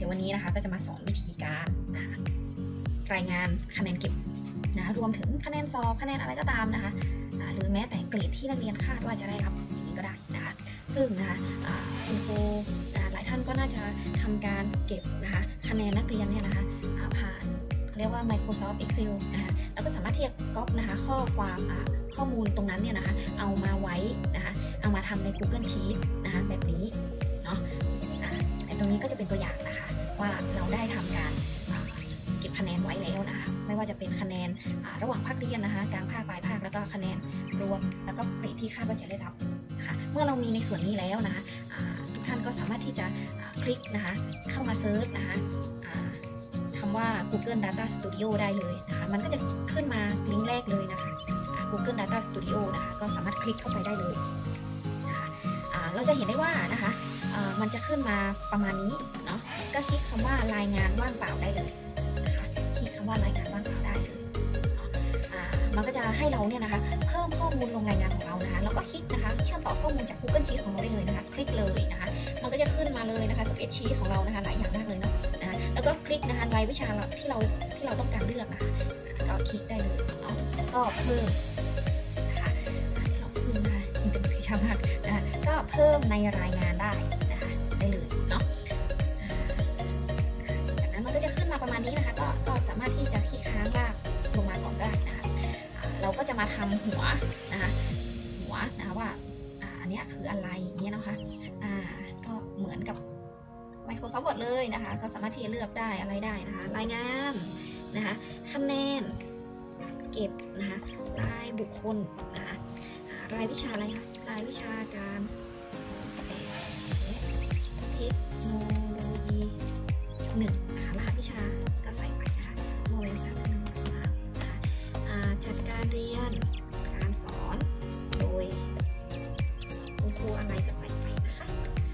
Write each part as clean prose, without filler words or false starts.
ดี๋ยววันนี้นะคะก็จะมาสอนวิธีการรายงานคะแนนเก็บรวมถึงคะแนนสอบคะแนนอะไรก็ตามนะคะหรือแม้แต่เกรดที่นักเรียนคาดว่าจะได้รับอย่างนี้ก็ได้นะคะซึ่งนะคะคุณครูหลายท่านก็น่าจะทำการเก็บนะคะคะแนนนักเรียนเนี่ยนะคะผ่านเรียกว่า Microsoft Excel นะคะแล้วก็สามารถที่จะก๊อปนะคะข้อมูลตรงนั้นเนี่ยนะคะเอามาไว้นะคะเอามาทำใน Google Sheet นะคะแบบนี้เนาะแต่ตรงนี้ก็จะเป็นตัวอย่างนะคะว่าเราได้ทำการเก็บคะแนนไว้แล้วนะคะไม่ว่าจะเป็นคะแนนระหว่างภาคเรียนนะคะกลางภาคปลายภาคแล้วก็คะแนนรวมแล้วก็เกรดที่คาดว่าจะได้รับนะคะเมื่อเรามีในส่วนนี้แล้วนะคะทุกท่านก็สามารถที่จะคลิกนะคะเข้ามาเซิร์ชนะคะคำว่า Google Data Studio ได้เลยนะคะมันก็จะขึ้นมาลิงก์แรกเลยนะคะ Google Data Studio นะคะก็สามารถคลิกเข้าไปได้เลยนะคะเราจะเห็นได้ว่านะคะมันจะขึ้นมาประมาณนี้เนาะก็คลิกคำว่ารายงานว่างเปล่าได้เลยนะคะคลิกคำว่ารายงานว่างเปล่าได้เลยมันก็จะให้เราเนี่ยนะคะเพิ่มข้อมูลลงรายงานของเรานะคะแล้วก็คลิกนะคะเชื่อมต่อข้อมูลจาก Google Sheet ของเราได้เลยนะคะคลิกเลยนะคะมันก็จะขึ้นมาเลยนะคะ Spreadsheet ของเรานะคะหลายอย่างมากเลยเนาะแล้วก็คลิกนะคะรายวิชาที่เราต้องการเลือกนะคะก็คลิกได้เลยเนาะก็เพิ่มนะคะเราเพิ่มได้จริงเป็นวิชามากนะคะก็เพิ่มในรายงานได้นะคะได้เลยเนาะจากนั้นมันก็จะขึ้นมาประมาณนี้นะคะก็สามารถที่จะคลิกค้างลากลงมาก่อนได้นะคะเราก็จะมาทำหัวนะคะว่าอันนี้คืออะไรอย่างเงี้ยนะคะก็เหมือนกับ Microsoft Word เลยนะคะก็สามารถที่จะเลือกได้อะไรได้นะคะรายงานนะคะคะแนนเก็บนะคะรายบุคคลนะคะรายวิชาอะไรคะรายวิชาการเทคโนโลยี1นะคะรหัสวิชาก็ใส่ไปนะคะโมเดลจาก1 3นะคะจัดการเรียนการสอนโดยคุณครูอะไรก็ใส่ไปนะคะ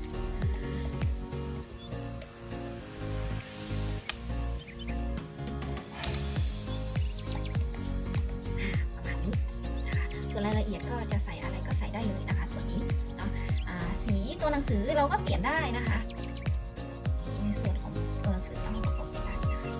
ประมาณนี้นะคะส่วนรายละเอียดก็จะใส่อะไรก็ใส่ได้เลยนะคะส่วนนี้เนาะสีตัวหนังสือเราก็เปลี่ยนได้นะคะในส่วนของตัวหนังสือเราก็เปลี่ยนได้นะคะ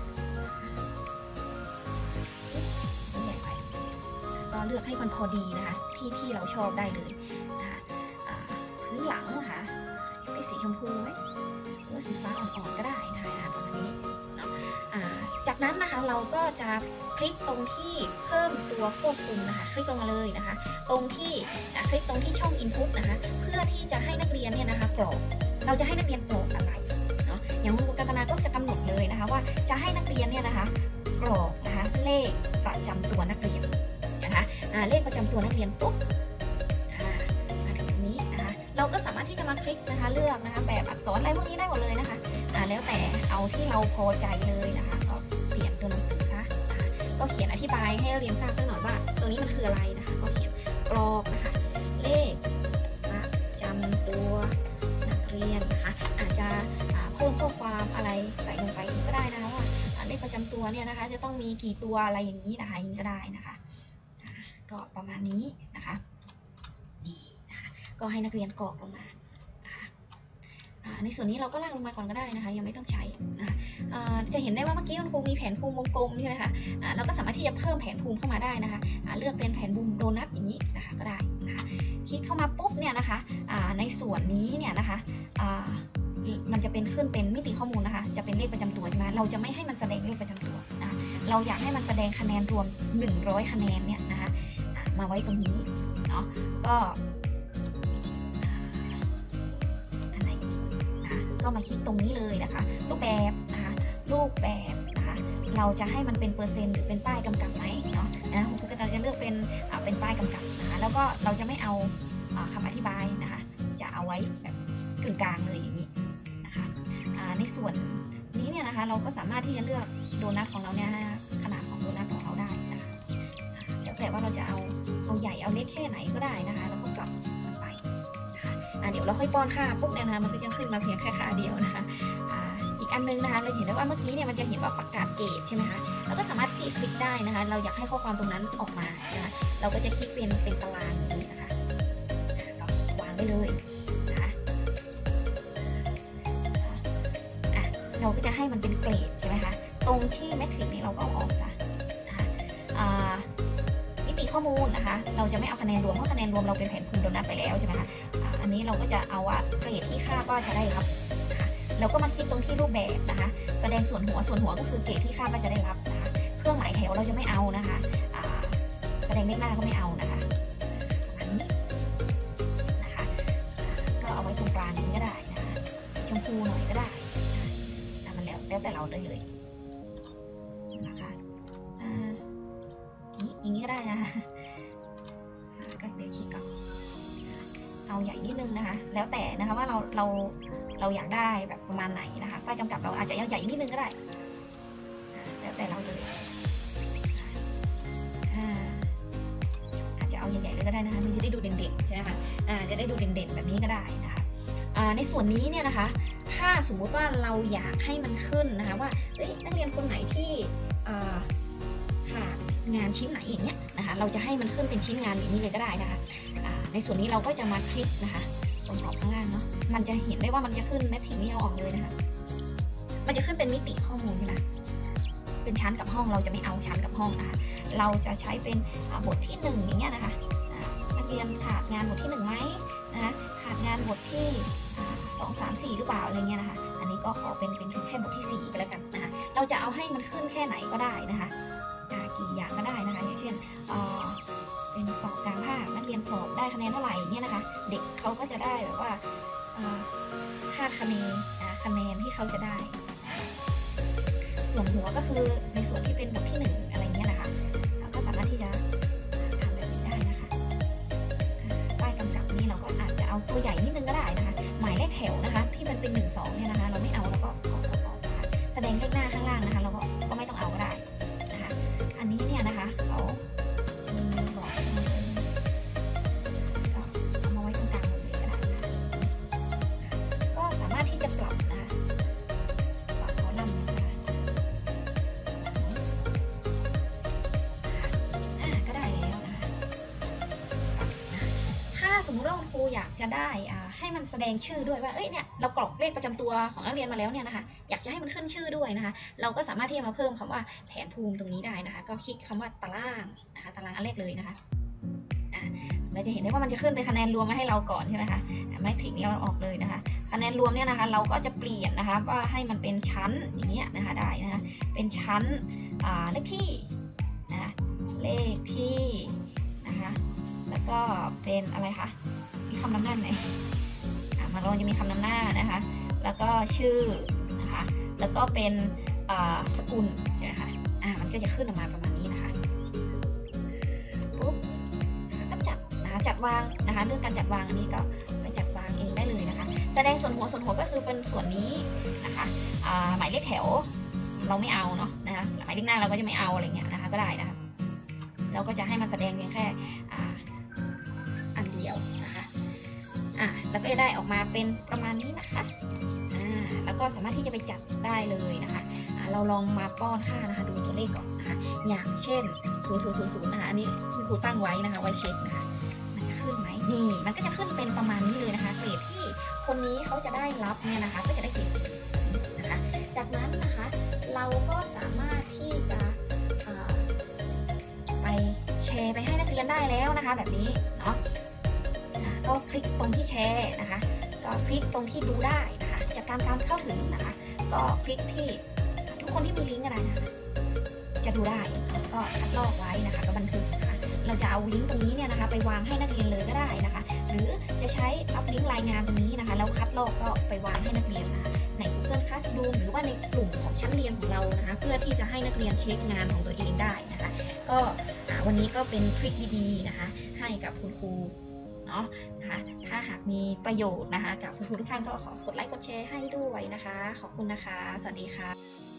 ก็เลือกให้มันพอดีนะคะที่เราชอบได้เลยนะคะพื้นหลังนะคะเป็นสีชมพูไหมหรือสีฟ้าอ่อนๆก็ได้นะคะประมาณนี้เนาะจากนั้นนะคะเราก็จะคลิกตรงที่เพิ่มตัวควบคุมนะคะคลิกลงมาเลยนะคะตรงที่คลิกตรงที่ช่อง Input นะคะเพื่อที่จะให้นักเรียนเนี่ยนะคะกรอกเราจะให้นักเรียนกรอกอะไรเนาะอย่างคุณครูกัมปนาก็จะกำหนดเลยนะคะว่าจะให้นักเรียนเนี่ยนะคะกรอกนะคะเลขประจำตัวนักเรียนนะคะเลขประจำตัวนักเรียนปุ๊บมาถึงตรงนี้นะคะเราก็สามารถที่จะมาคลิกนะคะเลือกนะคะแบบอักษรอะไรพวกนี้ได้หมดเลยนะคะแล้วแต่เอาที่เราพอใจเลยนะคะก็เปลี่ยนตัวหนังสือซะก็เขียนอธิบายให้เรียนทราบสักหน่อยว่าตัวนี้มันคืออะไรนะคะก็เขียนกรอกนะคะเลขประจำตัวนักเรียนนะคะอาจจะเพิ่มข้อความอะไรใส่ลงไปก็ได้นะคะว่าเลขประจำตัวเนี่ยนะคะจะต้องมีกี่ตัวอะไรอย่างนี้นะคะยิงก็ได้นะคะก็ประมาณนี้นะคะนี่นะคะก็ให้นักเรียนกรอกลงมาในส่วนนี้เราก็ลากลงมาก่อนก็ได้นะคะยังไม่ต้องใช้นะคะจะเห็นได้ว่าเมื่อกี้คุณครูมีแผนภูมิวงกลมใช่ไหมคะเราก็สามารถที่จะเพิ่มแผนภูมิเข้ามาได้นะคะเลือกเป็นแผนภูมิโดนัทอย่างนี้นะคะก็ได้นะคะคลิกเข้ามาปุ๊บเนี่ยนะคะในส่วนนี้เนี่ยนะคะมันจะเป็นขึ้นเป็นมิติข้อมูลนะคะจะเป็นเลขประจำตัวใช่ไหมเราจะไม่ให้มันแสดงเลขประจำตัวนะเราอยากให้มันแสดงคะแนนรวม100คะแนนเนี่ยนะคะมาไว้ตรงนี้เนาะก็ก็มาคลิกตรงนี้เลยนะคะรูปแบบนะคะเราจะให้มันเป็นเปอร์เซ็นต์หรือเป็นป้ายกำกับไหมเนาะคุณครูก็จะเลือกเป็นป้ายกำกับนะคะแล้วก็เราจะไม่เอาคำอธิบายนะคะจะเอาไว้แบบกึ่งกลางเลยอย่างนี้นะคะในส่วนนี้เนี่ยนะคะเราก็สามารถที่จะเลือกโดนัทของเราเนี่ยขนาดของโดนัทของเราได้นะคะแล้วแต่ว่าเราจะเอาใหญ่เอาเล็กแค่ไหนก็ได้นะคะแล้วก็ปรับมันไปเดี๋ยวเราค่อยป้อนค่าปุ๊บเนี่ยนะคะมันก็จะขึ้นมาเพียงแค่ค่าเดียวนะคะอีกอันนึงนะคะเราเห็นได้ว่าเมื่อกี้เนี่ยมันจะเห็นว่าประกาศเกรดใช่ไหมคะเราก็สามารถคลิกได้นะคะเราอยากให้ข้อความตรงนั้นออกมานะคะเราก็จะคลิกเป็นตารางนี้นะคะก็คลิกวางได้เลยนะคะเป็นเกรดใช่ไหมคะตรงที่แมทริกซ์นี้เราก็เอาออกซะนะคะมิติข้อมูลนะคะเราจะไม่เอาคะแนนรวมเพราะคะแนนรวมเราเป็นแผนภูมิโดนัทไปแล้วใช่ไหมคะอันนี้เราก็จะเอาว่าเกรดที่คาดว่าจะได้รับนะคะเราก็มาคิดตรงที่รูปแบบนะคะแสดงส่วนหัวก็คือเกรดที่คาดว่าจะได้รับนะคะเครื่องหมายแถวเราจะไม่เอานะคะแสดงเลขหน้าก็ไม่เอานะคะอันนี้นะคะก็เอาไว้ตรงกลางนี้ก็ได้นะคะชมพูหน่อยก็ได้มันแล้วแต่เราได้เลยนะคะอย่างนี้ก็ได้นะคะก็เดี๋ยวคลิกก่อนเอาใหญ่นิดนึงนะคะแล้วแต่นะคะว่าเราอยากได้แบบประมาณไหนนะคะป้ายกำกับเราอาจจะเอาใหญ่นิดนึงก็ได้แล้วแต่เราเลยอาจจะเอาใหญ่ๆเลยก็ได้นะคะมันจะได้ดูเด่นๆใช่ไหมคะจะได้ดูเด่นๆแบบนี้ก็ได้นะคะในส่วนนี้เนี่ยนะคะถ้าสมมุติว่าเราอยากให้มันขึ้นนะคะว่านักเรียนคนไหนที่ขาดงานชิ้นไหนอย่างเงี้ยนะคะเราจะให้มันขึ้นเป็นชิ้นงานอย่างนี้เลยก็ได้นะคะในส่วนนี้เราก็จะมาคลิกนะคะตรงขอบข้างล่างเนาะมันจะเห็นได้ว่ามันจะขึ้นแมทริกซ์นี้เอาออกเลยนะคะมันจะขึ้นเป็นมิติข้อมูลนะเป็นชั้นกับห้องเราจะไม่เอาชั้นกับห้องนะคะเราจะใช้เป็นบทที่1อย่างเงี้ยนะคะนักเรียนขาดงานบทที่1ไหมนะคะขาดงานบทที่2 3 4หรือเปล่าอะไรเงี้ยนะคะอันนี้ก็ขอเป็นแค่บทที่4ก็แล้วกันนะคะเราจะเอาให้มันขึ้นแค่ไหนก็ได้นะคะกี่อย่างก็ได้นะคะอย่างเช่นเป็นสอบกลางภาคนักเรียนสอบได้คะแนนเท่าไหร่เนี่ยนะคะเด็กเขาก็จะได้แบบว่าคาดคะแนนที่เขาจะได้ส่วนหัวก็คือในส่วนที่เป็นบทที่1อะไรเงี้ยนะคะเราก็สามารถที่จะทำแบบนี้ได้นะคะป้ายกำกับนี้เราก็อาจจะเอาตัวใหญ่นิดนึงก็ได้นะคะหมายเลขแถวนะคะที่มันเป็น1 2เนี่ยนะคะเราไม่เอาเราก็ออกนะคะแสดงเลขหน้าข้างล่างนะคะเราก็ไม่ต้องเอาก็ได้นะคะอันนี้เนี่ยนะคะเขาจะมีบอกก็เอามาไว้ตรงกลางหมดเลยก็ได้นะคะก็สามารถที่จะปรับนะคะปรับคอลัมน์นะคะก็ได้แล้วนะคะถ้าสมมุติว่าคุณครูอยากจะได้ให้มันแสดงชื่อด้วยว่าเนี่ยเรากรอกเลขประจำตัวของนักเรียนมาแล้วเนี่ยนะคะอยากจะให้มันขึ้นชื่อด้วยนะคะเราก็สามารถที่จะมาเพิ่มคำว่าแผนภูมิตรงนี้ได้นะคะก็คลิกคำว่าตารางนะคะตารางอันแรกเลยนะคะเราจะเห็นได้ว่ามันจะขึ้นเป็นคะแนนรวมมาให้เราก่อนใช่ไหมคะไม่ถึงนี้เราออกเลยนะคะคะแนนรวมเนี่ยนะคะเราก็จะเปลี่ยนนะคะว่าให้มันเป็นชั้นอย่างเงี้ยนะคะได้นะคะเป็นชั้นเลขที่นะคะเลขที่นะคะแล้วก็เป็นอะไรคะมีคำนำหน้าไหนมันจะมีคำนำหน้านะคะแล้วก็ชื่อนะคะแล้วก็เป็นสกุลใช่ไหมคะมันก็จะขึ้นออกมาประมาณนี้นะคะปุ๊บก็จัดวางนะคะเรื่องการจัดวางอันนี้ก็ไปจัดวางเองได้เลยนะคะแสดงส่วนหัวก็คือเป็นส่วนนี้นะคะหมายเลขแถวเราไม่เอาเนาะนะคะหมายเลขหน้าเราก็จะไม่เอาอะไรเงี้ยนะคะก็ได้นะคะเราก็จะให้มันแสดงเพียงแค่อันเดียวนะคะแล้วก็จะได้ออกมาเป็นประมาณนี้นะคะแล้วก็สามารถที่จะไปจัดได้เลยนะคะเราลองมาป้อนค่านะคะดูตัวเลขก่อนนะคะอย่างเช่น0000นะคะอันนี้คุณครูตั้งไว้นะคะไว้เช็คนะคะมันจะขึ้นไหมนี่มันก็จะขึ้นเป็นประมาณนี้เลยนะคะเกรดที่คนนี้เขาจะได้รับเนี่ยนะคะก็จะได้เกรดนะคะจากนั้นนะคะเราก็สามารถที่จะไปแชร์ไปให้นักเรียนได้แล้วนะคะแบบนี้เนาะก็คลิกตรงที่แชร์นะคะก็คลิกตรงที่ดูได้นะคะจากการเข้าถึงนะคะก็คลิกที่ทุกคนที่มีลิงก์อะไรนะคะจะดูได้ก็คัดลอกไว้นะคะก็บันทึกนะคะเราจะเอาลิงก์ตรงนี้เนี่ยนะคะไปวางให้นักเรียนเลยก็ได้นะคะหรือจะใช้รับลิงก์รายงานตรงนี้นะคะแล้วคัดลอกก็ไปวางให้นักเรียนนะคะใน Google Classroom หรือว่าในกลุ่มของชั้นเรียนของเรานะคะเพื่อที่จะให้นักเรียนเช็คงานของตัวเองได้นะคะก็วันนี้ก็เป็นทริคดีๆนะคะให้กับคุณครูนะคะถ้าหากมีประโยชน์นะคะกับคุณครูทุกท่านก็ขอกดไลค์กดแชร์ให้ด้วยนะคะขอบคุณนะคะสวัสดีค่ะ